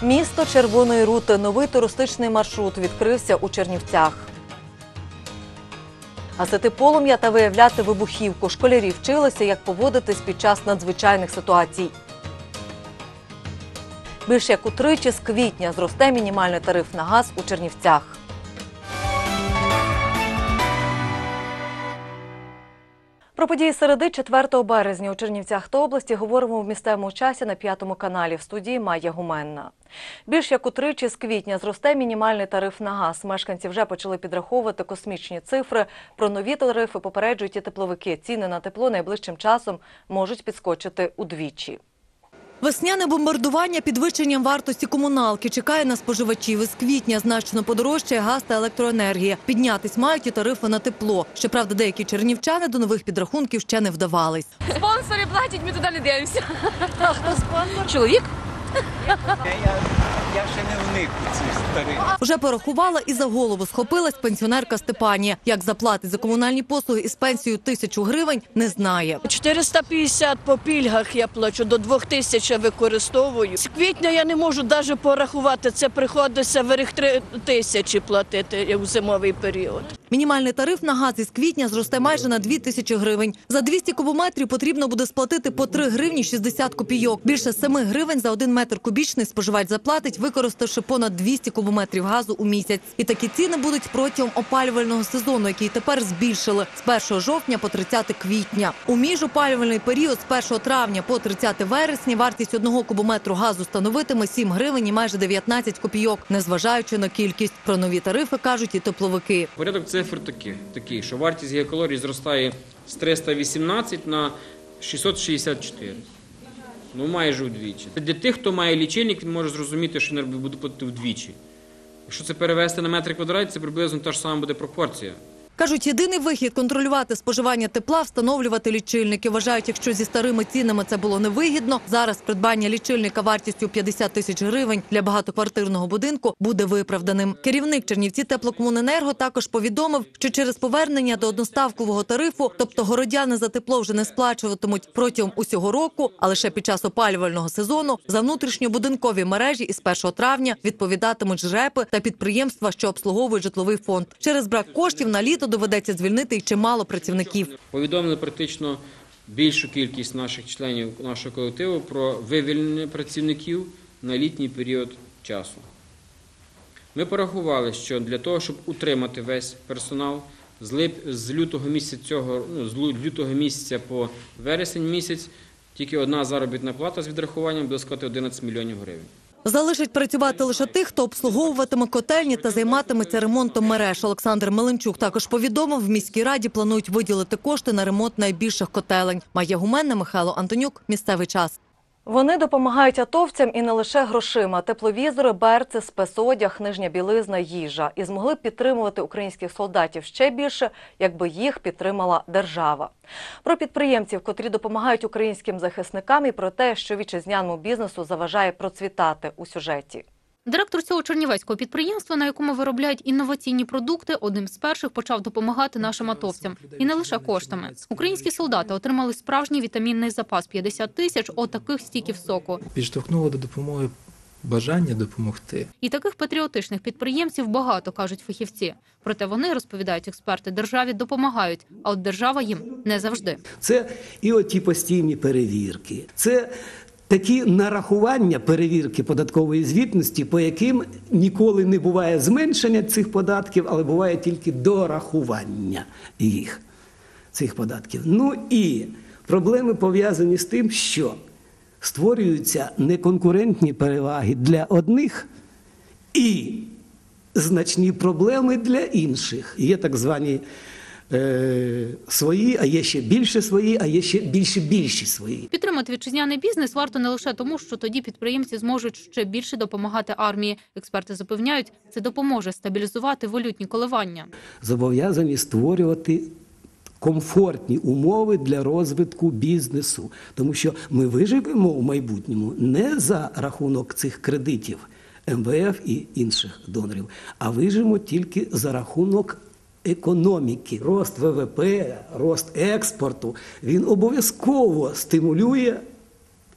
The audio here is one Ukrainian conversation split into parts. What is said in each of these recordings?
Місто червоної рути. Новий туристичний маршрут відкрився у Чернівцях. Гасити полум'я та виявляти вибухівку. Школярі вчилися, як поводитись під час надзвичайних ситуацій. Більше як утричі з квітня зросте мінімальний тариф на газ у Чернівцях. Про події середи 4 березня у Чернівцях та області говоримо в місцевому часі на 5 каналі. В студії Майя Гуменна. Більш як утричі з квітня зросте мінімальний тариф на газ. Мешканці вже почали підраховувати космічні цифри. Про нові тарифи попереджують і тепловики. Ціни на тепло найближчим часом можуть підскочити удвічі. Весняне бомбардування підвищенням вартості комуналки чекає на споживачів. Із квітня значно подорожчає газ та електроенергія. Піднятись мають і тарифи на тепло. Щоправда, деякі чернівчани до нових підрахунків ще не вдавались. Спонсори платять, ми туди не дивимося. А хто спонсор? Чоловік? Я ще не вник у ці старі. Вже порахувала і за голову схопилась пенсіонерка Степанія. Як заплатить за комунальні послуги із пенсією 1000 гривень, не знає. 450 по пільгах я плачу, до 2000 використовую. З квітня я не можу навіть порахувати, це приходиться вверх 3000 платити у зимовий період. Мінімальний тариф на газ із квітня зросте майже на 2000 гривень. За 200 кубометрів потрібно буде сплатити по 3 гривні 60 копійок. Більше 7 гривень за 1 метр кубічний споживач заплатить, використавши понад 200 кубометрів газу у місяць. І такі ціни будуть протягом опалювального сезону, який тепер збільшили з 1 жовтня по 30 квітня. У міжопалювальний період з 1 травня по 30 вересня вартість 1 кубометру газу становитиме 7 гривень і майже 19 копійок, незважаючи на кількість. Про нові тарифи кажуть і тепловики. Порядок цифр такий, що вартість гігакалорій зростає з 318 на 664. Ну, майже вдвічі. Для тих, хто має лічильник, він може зрозуміти, що енергія буде платити вдвічі. Якщо це перевести на метри квадратні, це приблизно та ж сама буде пропорція. Кажуть, єдиний вихід – контролювати споживання тепла, встановлювати лічильники. Вважають, якщо зі старими цінами це було невигідно, зараз придбання лічильника вартістю 50 тисяч гривень для багатоквартирного будинку буде виправданим. Керівник Чернівці теплокомуненерго також повідомив, що через повернення до одноставкового тарифу, тобто городяни за тепло вже не сплачуватимуть протягом усього року, а лише під час опалювального сезону, за внутрішньобудинкові мережі із 1 травня відповідатимуть ЖРЕПи та підприємства, що обслуговують житловий фонд. Через брак коштів на літо доведеться звільнити й чимало працівників. Повідомили практично більшу кількість наших членів нашого колективу про вивільнення працівників на літній період часу. Ми порахували, що для того, щоб утримати весь персонал, з лютого місяця по вересень місяць тільки одна заробітна плата з відрахуванням буде складати 11 мільйонів гривень. Залишить працювати лише тих, хто обслуговуватиме котельні та займатиметься ремонтом мереж. Олександр Меленчук також повідомив, в міській раді планують виділити кошти на ремонт найбільших котелень. Майя Гуменна, Михайло Антонюк. Місцевий час. Вони допомагають атовцям і не лише грошима. Тепловізори, берці, спецодяг, нижня білизна, їжа. І змогли б підтримувати українських солдатів ще більше, якби їх підтримала держава. Про підприємців, котрі допомагають українським захисникам, і про те, що вітчизняному бізнесу заважає процвітати у сюжеті. Директор цього чернівецького підприємства, на якому виробляють інноваційні продукти, одним з перших почав допомагати нашим атовцям. І не лише коштами. Українські солдати отримали справжній вітамінний запас – 50 тисяч отаких стіків соку. Підштовхнуло до допомоги бажання допомогти. І таких патріотичних підприємців багато, кажуть фахівці. Проте вони, розповідають експерти, державі допомагають, а от держава їм не завжди. Це і оті постійні перевірки, це такі нарахування перевірки податкової звітності, по яким ніколи не буває зменшення цих податків, але буває тільки дорахування їх, цих податків. Ну і проблеми пов'язані з тим, що створюються неконкурентні переваги для одних і значні проблеми для інших. Є так звані свої, а є ще більше свої, а є ще більші свої. Підтримати вітчизняний бізнес варто не лише тому, що тоді підприємці зможуть ще більше допомагати армії. Експерти запевняють, це допоможе стабілізувати валютні коливання. Зобов'язані створювати комфортні умови для розвитку бізнесу, тому що ми виживемо у майбутньому не за рахунок цих кредитів МВФ і інших донорів, а виживемо тільки за рахунок економіки. Рост ВВП, рост експорту, він обов'язково стимулює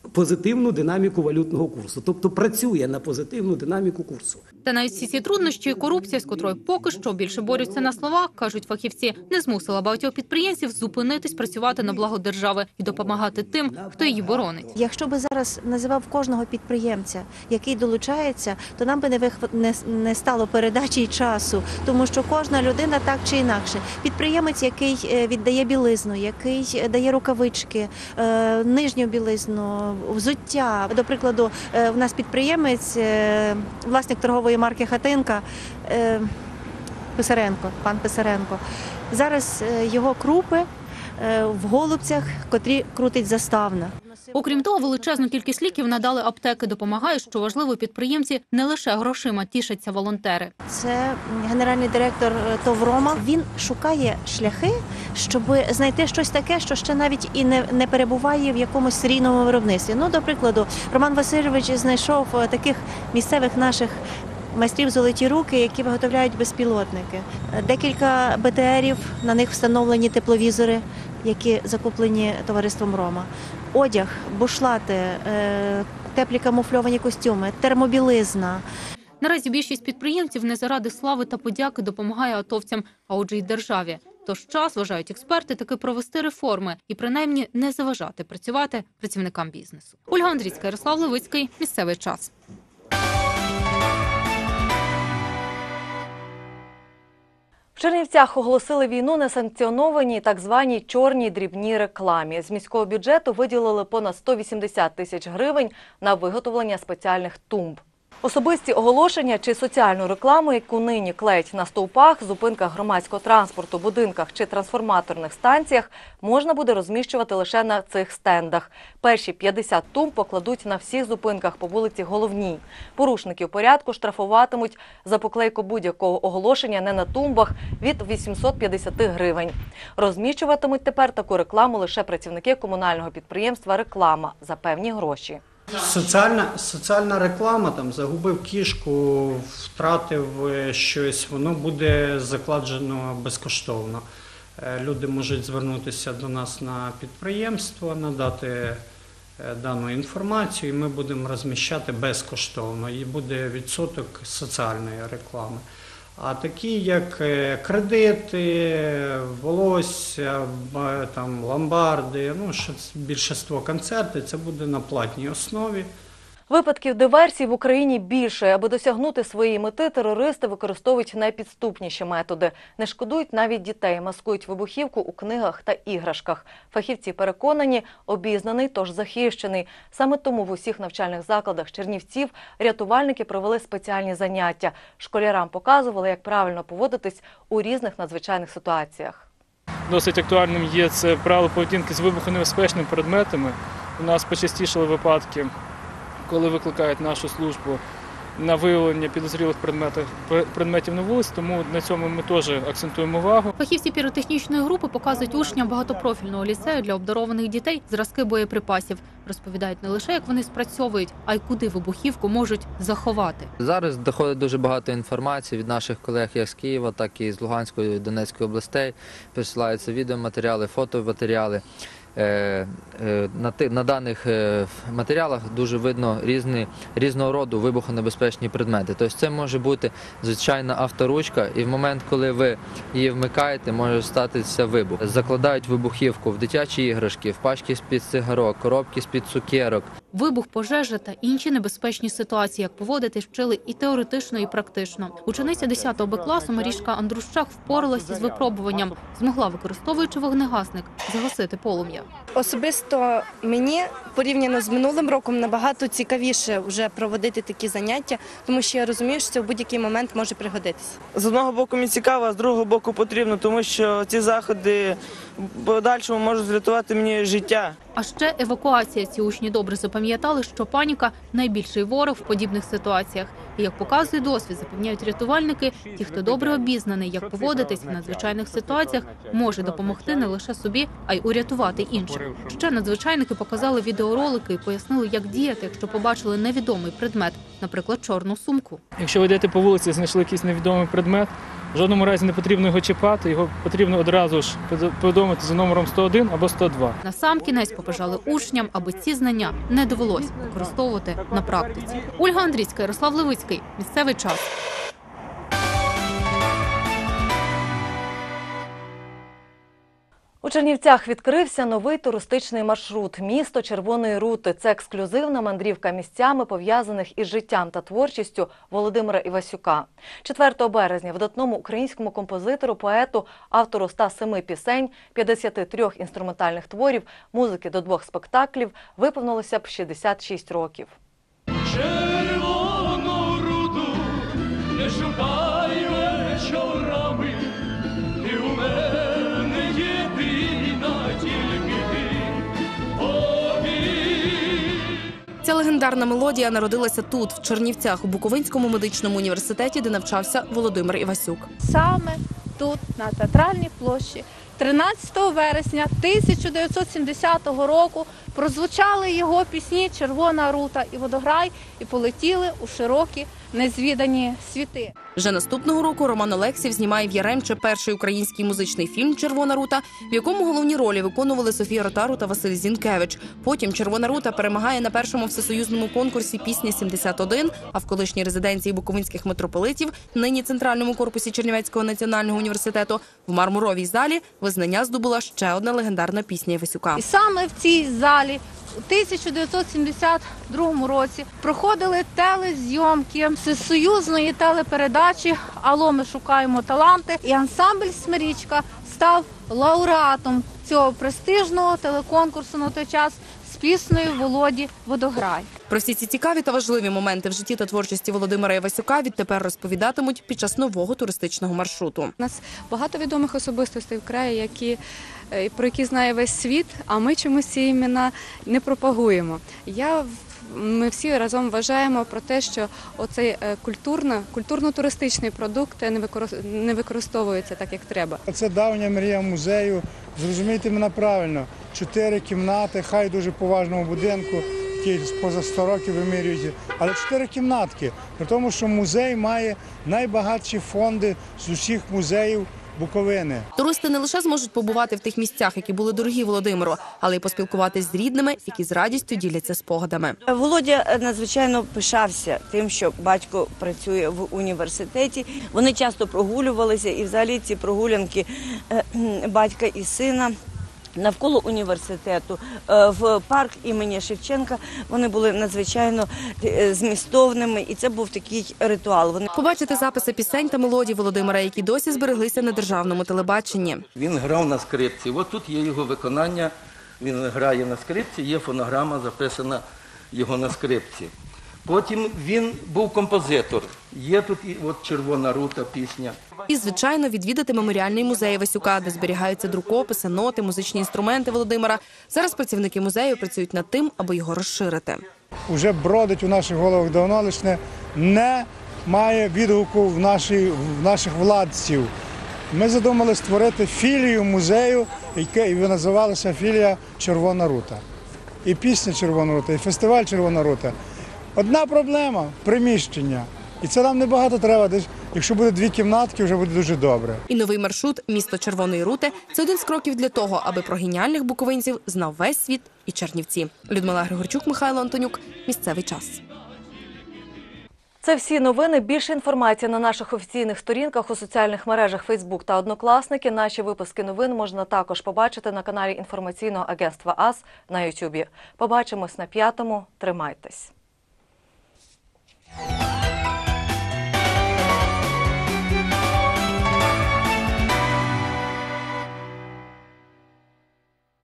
позитивну динаміку валютного курсу, тобто працює на позитивну динаміку курсу. Та навіть всі ці труднощі і корупція, з котрою поки що більше борються на словах, кажуть фахівці, не змусила багатьох підприємців зупинитись працювати на благо держави і допомагати тим, хто її боронить. Якщо би зараз називав кожного підприємця, який долучається, то нам би не стало передачі й часу, тому що кожна людина так чи інакше. Підприємець, який віддає білизну, який дає рукавички, нижню білизну, взуття. До прикладу, в нас підприємець, власник торгової марки «Хатинка», Писаренко, пан Писаренко. Зараз його крупи в Голубцях, котрі крутить Заставна. Окрім того, величезну кількість ліків надали аптеки. Допомагають, що важливо, підприємці не лише грошима тішаться волонтери. Це генеральний директор ТОВ «Рома». Він шукає шляхи, щоб знайти щось таке, що ще навіть і не перебуває в якомусь серійному виробництві. Ну, до прикладу, Роман Васильович знайшов таких місцевих наших майстрів «Золоті руки», які виготовляють безпілотники. Декілька БТРів, на них встановлені тепловізори, які закуплені товариством «Рома». Одяг, бушлати, теплі камуфльовані костюми, термобілизна. Наразі більшість підприємців не заради слави та подяки допомагає атовцям, а отже й державі. Тож час, вважають експерти, таки провести реформи і принаймні не заважати працювати працівникам бізнесу. Ольга Андрійська, Ярослав Левицький. Місцевий час. В Чернівцях оголосили війну несанкціонованій так званій чорній дрібній рекламі. З міського бюджету виділили понад 180 тисяч гривень на виготовлення спеціальних тумб. Особисті оголошення чи соціальну рекламу, яку нині клеять на стовпах, зупинках громадського транспорту, будинках чи трансформаторних станціях, можна буде розміщувати лише на цих стендах. Перші 50 тумб покладуть на всіх зупинках по вулиці Головній. Порушників порядку штрафуватимуть за поклейку будь-якого оголошення не на тумбах від 850 гривень. Розміщуватимуть тепер таку рекламу лише працівники комунального підприємства «Реклама» за певні гроші. Соціальна реклама, там загубив кішку, втратив щось, воно буде закладено безкоштовно. Люди можуть звернутися до нас на підприємство, надати дану інформацію, і ми будемо розміщати безкоштовно. І буде відсоток соціальної реклами. А такі, як кредити, волосся, там, ломбарди, ну, більшість концертів, це буде на платній основі. Випадків диверсій в Україні більше. Аби досягнути своєї мети, терористи використовують найпідступніші методи. Не шкодують навіть дітей, маскують вибухівку у книгах та іграшках. Фахівці переконані, обізнаний, тож захищений. Саме тому в усіх навчальних закладах Чернівців рятувальники провели спеціальні заняття. Школярам показували, як правильно поводитись у різних надзвичайних ситуаціях. Досить актуальним є це правило поведінки з вибухонебезпечними предметами. У нас почастішали випадки, коли викликають нашу службу на виявлення підозрілих предметів на вулиці, тому на цьому ми теж акцентуємо увагу. Фахівці піротехнічної групи показують учням багатопрофільного ліцею для обдарованих дітей зразки боєприпасів. Розповідають не лише, як вони спрацьовують, а й куди вибухівку можуть заховати. Зараз доходить дуже багато інформації від наших колег як з Києва, так і з Луганської і Донецької областей. Присилаються відеоматеріали, фотоматеріали. На даних матеріалах дуже видно різного роду вибухонебезпечні предмети. Тобто це може бути звичайна авторучка, і в момент, коли ви її вмикаєте, може статися вибух. Закладають вибухівку в дитячі іграшки, в пачки з-під цигарок, коробки з-під цукерок. Вибух, пожежа та інші небезпечні ситуації, як поводитись, вчили і теоретично, і практично. Учениця 10 Б класу Марічка Андрущак впоралася з випробуванням. Змогла, використовуючи вогнегасник, загасити полум'я. Особисто мені, порівняно з минулим роком, набагато цікавіше вже проводити такі заняття, тому що я розумію, що це в будь-який момент може пригодитися. З одного боку мені цікаво, а з другого боку потрібно, тому що ці заходи в подальшому можуть врятувати мені життя. А ще евакуація. Ці учні добре запам'ятали, що паніка – найбільший ворог в подібних ситуаціях. І як показує досвід, запевняють рятувальники, ті, хто добре обізнаний, як поводитись в надзвичайних ситуаціях, може допомогти не лише собі, а й урятувати інших. Ще надзвичайники показали відеоролики і пояснили, як діяти, якщо побачили невідомий предмет, наприклад, чорну сумку. Якщо ви йдете по вулиці, знайшли якийсь невідомий предмет, В жодному разі не потрібно його чіпати, його потрібно одразу ж повідомити за номером 101 або 102. Насамкінець побажали учням, аби ці знання не довелось використовувати на практиці. Ольга Андрійська, Ярослав Левицький. Місцевий час. У Чернівцях відкрився новий туристичний маршрут – місто Червоної Рути. Це ексклюзивна мандрівка місцями, пов'язаних із життям та творчістю Володимира Івасюка. 4 березня видатному українському композитору, поету, автору 107 пісень, 53 інструментальних творів, музики до 2 спектаклів виповнилося б 66 років. Червону Руту не шукай вечорами, ти у мене єдина, тільки ти обій. Ця легендарна мелодія народилася тут, в Чернівцях, у Буковинському медичному університеті, де навчався Володимир Івасюк. Саме тут, на Театральній площі, 13 вересня 1970 року прозвучали його пісні «Червона Рута» і «Водограй» і полетіли у широкі незвідані світи. Вже наступного року Роман Олексів знімає в Яремче перший український музичний фільм «Червона Рута», в якому головні ролі виконували Софія Ротару та Василь Зінкевич. Потім «Червона Рута» перемагає на першому всесоюзному конкурсі «Пісня-71», а в колишній резиденції буковинських митрополитів, нині центральному корпусі Чернівецького національного університету, в Мармуровій залі визнання здобула ще одна легендарна пісня Івасюка. І саме в цій залі у 1972 році проходили телезйомки всесоюзної телепередачі «Алло, ми шукаємо таланти», і ансамбль «Смирічка» став лауреатом цього престижного телеконкурсу на той час з піснею Володі «Водограй». Про всі ці цікаві та важливі моменти в житті та творчості Володимира Івасюка відтепер розповідатимуть під час нового туристичного маршруту. У нас багато відомих особистостей в краї, про які знає весь світ, а ми чомусь ці імена не пропагуємо. Ми всі разом вважаємо про те, що оцей культурно-туристичний продукт не використовується так, як треба. Це давня мрія музею. Зрозумійте мене правильно, 4 кімнати, хай дуже поважному будинку, які поза 100 років вимірюють, але 4 кімнатки. При тому, що музей має найбагатші фонди з усіх музеїв Буковини. Туристи не лише зможуть побувати в тих місцях, які були дорогі Володимиру, але й поспілкуватись з рідними, які з радістю діляться спогадами. Володя надзвичайно пишався тим, що батько працює в університеті. Вони часто прогулювалися, і взагалі ці прогулянки батька і сина навколо університету, в парк імені Шевченка, вони були надзвичайно змістовними, і це був такий ритуал. Побачити записи пісень та мелодій Володимира, які досі збереглися на державному телебаченні. Він грав на скрипці. Ось тут є його виконання, він грає на скрипці, є фонограма записана його на скрипці. Потім він був композитор. Є тут і от «Червона Рута» пісня. І, звичайно, відвідати меморіальний музей Івасюка, де зберігаються друкописи, ноти, музичні інструменти Володимира. Зараз працівники музею працюють над тим, аби його розширити. Уже бродить у наших головах давно, лише не має відгуку в наших владців. Ми задумали створити філію музею, яка називалася філія «Червона Рута». І пісня «Червона Рута», і фестиваль «Червона Рута». Одна проблема – приміщення. І це нам небагато треба, десь, якщо буде 2 кімнатки, вже буде дуже добре. І новий маршрут «Місто Червоної Рути» – це один з кроків для того, аби про геніальних буковинців знав весь світ і Чернівці. Людмила Григорчук, Михайло Антонюк. Місцевий час. Це всі новини. Більше інформації на наших офіційних сторінках у соціальних мережах Фейсбук та Однокласники. Наші випуски новин можна також побачити на каналі інформаційного агентства АС на Ютубі. Побачимось на 5-му. Тримайтесь.